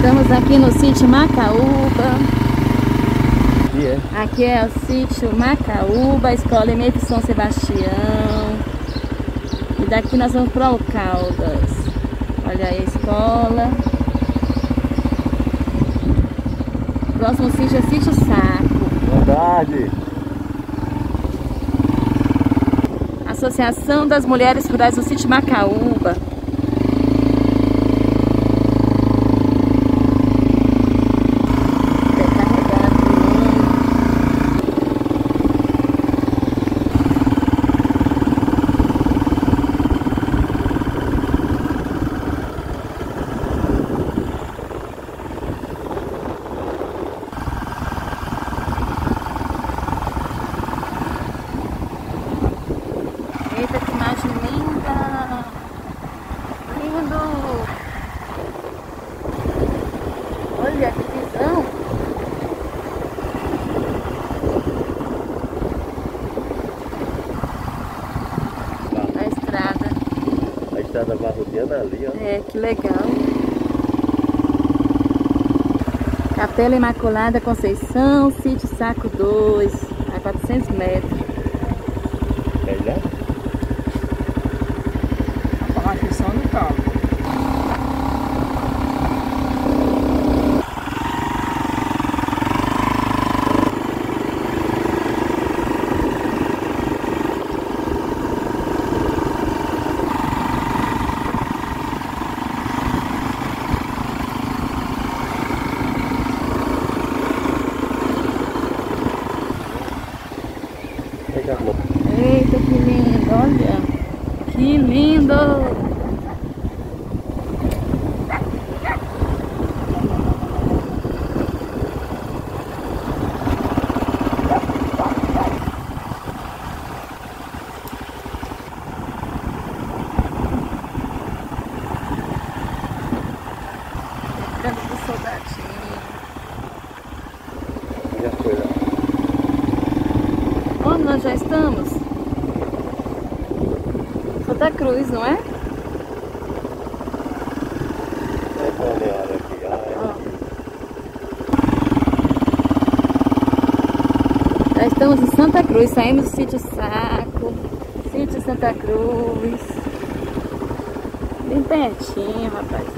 Estamos aqui no sítio Macaúba. Aqui é o sítio Macaúba, Escola Emílio São Sebastião. E daqui nós vamos para o Caldas. Olha aí a escola. O próximo sítio é Sítio Saco. Verdade. Associação das Mulheres Rurais do Sítio Macaúba. Eita, que imagem linda! Lindo! Olha que visão! A estrada. A estrada vai rodeando ali, ó. É, que legal! Capela Imaculada Conceição, Sítio Saco 2, a 400 metros. Melhor? Aqui só no carro. Eita, que lindo, olha, que lindo! Canto do Soldadinho. Já foi lá. Onde nós já estamos? Santa Cruz, não é? É balneário aqui, ó. Já estamos em Santa Cruz, saímos do Sítio Saco, Sítio Santa Cruz. Bem pertinho, rapaz.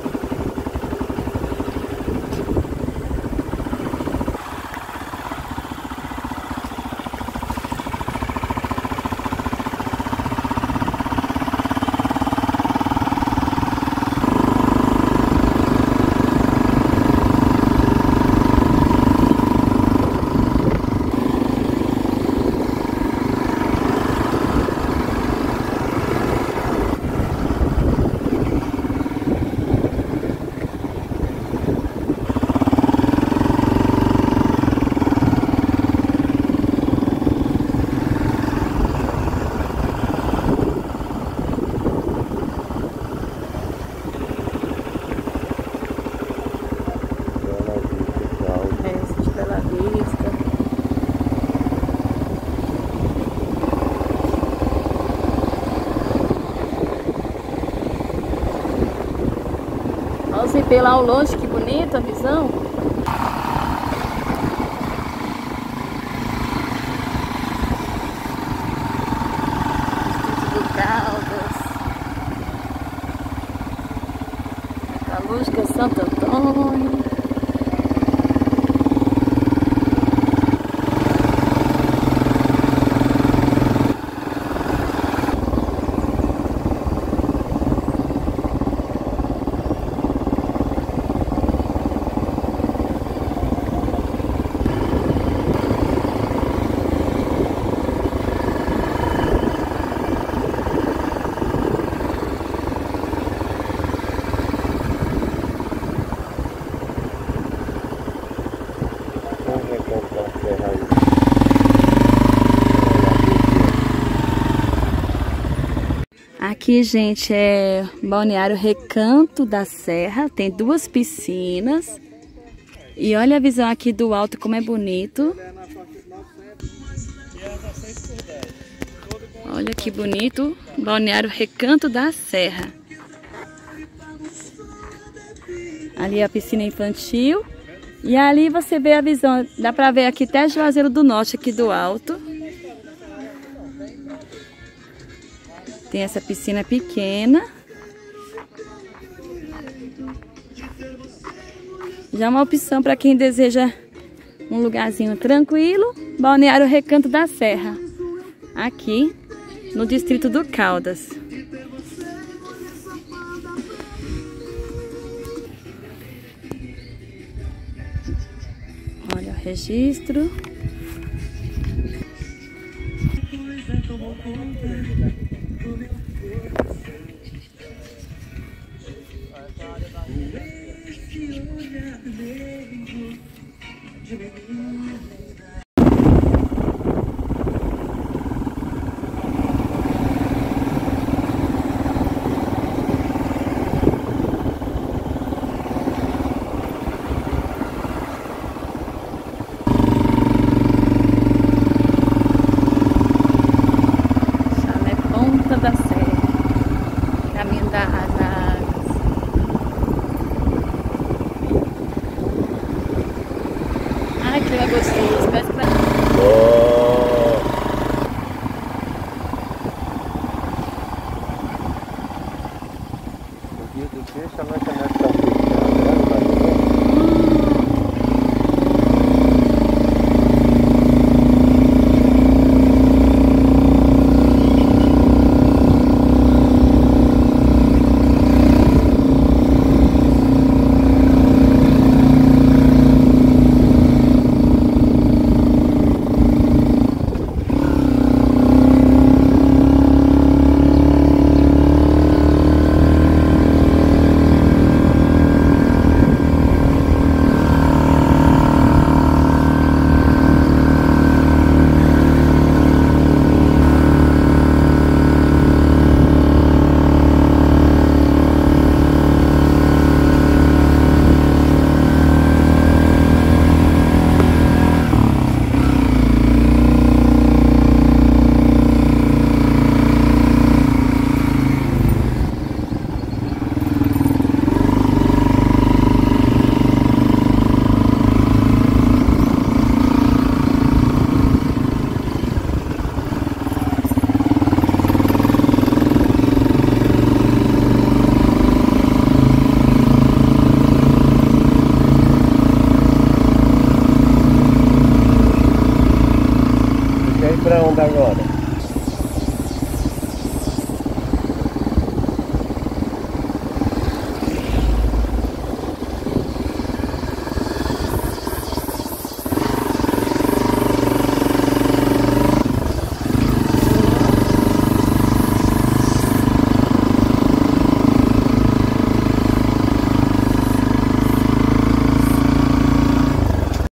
Olha o IP lá ao longe, que bonita a visão. Distrito do Caldas. Metalúrgica Santo Antônio. Aqui, gente, é Balneário Recanto da Serra. Tem 2 piscinas. E olha a visão aqui do alto, como é bonito. Olha que bonito. Balneário Recanto da Serra. Ali é a piscina infantil. E ali você vê a visão, dá pra ver aqui até Juazeiro do Norte aqui do alto. Tem essa piscina pequena. Já é uma opção para quem deseja um lugarzinho tranquilo. Balneário Recanto da Serra, aqui no distrito do Caldas. Olha o registro. Da Serra, caminho das águas. Ai, que lugar gostoso. Parece que vai...